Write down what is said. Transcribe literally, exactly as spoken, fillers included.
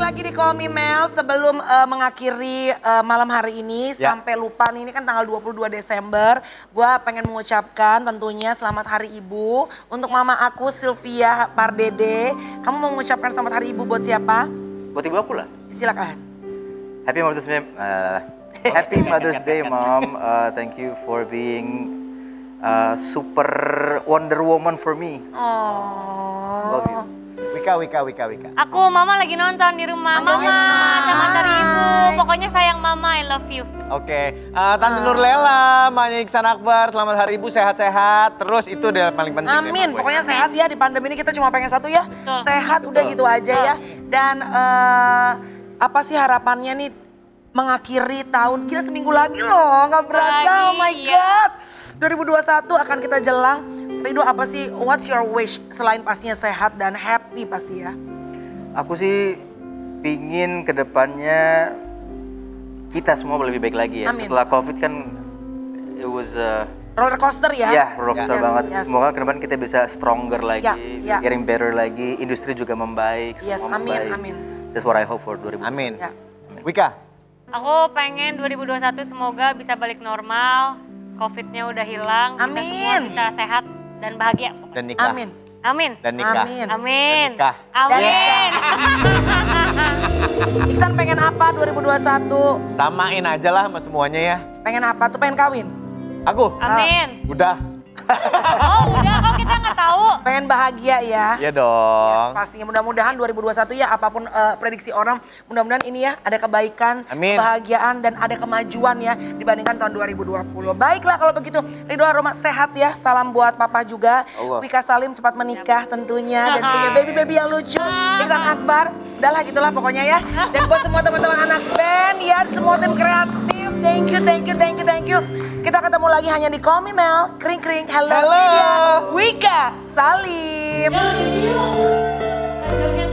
lagi di Call Me Mel sebelum uh, mengakhiri uh, malam hari ini ya. Sampai lupa nih, ini kan tanggal dua puluh dua Desember. Gue pengen mengucapkan tentunya selamat Hari Ibu untuk mama aku Sylvia Pardede. Kamu mau mengucapkan selamat Hari Ibu buat siapa? Buat ibu aku lah. Silakan. Happy Mother's Day, uh, Happy Mother's Day, Mom. Uh, thank you for being uh, super Wonder Woman for me. Oh. Love you. Wika, Wika, Wika, Wika. Aku, Mama lagi nonton di rumah. Mama, selamat Hari Ibu. Pokoknya sayang Mama, I love you. Oke, okay. uh, Tante uh. Nurlela, Manya Iksan Akbar, selamat Hari Ibu, sehat-sehat. Terus itu dia paling penting. Amin, pokoknya sehat ya di pandemi ini kita cuma pengen satu ya. Betul. Sehat, udah Betul. gitu aja Betul. ya. Dan uh, apa sih harapannya nih mengakhiri tahun? Kita seminggu lagi loh, nggak berasa, lagi, oh my ya. God. dua ribu dua puluh satu akan kita jelang. Ridho, apa sih, what's your wish selain pastinya sehat dan happy pasti ya? Aku sih pingin kedepannya kita semua lebih baik lagi ya. Amin. Setelah COVID kan it was uh, roller coaster ya? Iya, roller coaster yes, banget. yes. Semoga ke depan kita bisa stronger lagi, Ya, ya. getting better lagi, industri juga membaik, Yes, semua amin, membaik. amin. That's what I hope for dua ribu dua puluh satu. Amin. Ya. Wika. Aku pengen dua ribu dua puluh satu semoga bisa balik normal, Covid-nya udah hilang, kita Amin. semua bisa sehat dan bahagia. Dan nikah. Amin. Amin. Dan nikah. Amin. Amin. Dan nikah. Amin. Iksan pengen apa dua ribu dua puluh satu? Samain aja lah sama semuanya ya. Pengen apa tuh? Pengen kawin? Aku? Amin. Udah. Oh udah, kok kita nggak tahu. Pengen bahagia ya? Iya dong. Pastinya mudah-mudahan dua ribu dua puluh satu ya apapun uh, prediksi orang, mudah-mudahan ini ya ada kebaikan, Amin. kebahagiaan dan ada kemajuan ya dibandingkan tahun dua ribu dua puluh. Baiklah kalau begitu, Ridho Aroma sehat ya, salam buat papa juga. Allah. Wika Salim cepat menikah tentunya dan punya baby-baby yang lucu. Iksan Akbar, udahlah gitulah pokoknya ya. Dan buat semua teman-teman anak band ya, semua tim kreatif, thank you, thank you, thank you, thank you. Kita ketemu lagi hanya di Call Me Mel, kring kring, hello, Hello. media, Wika Salim. Ya,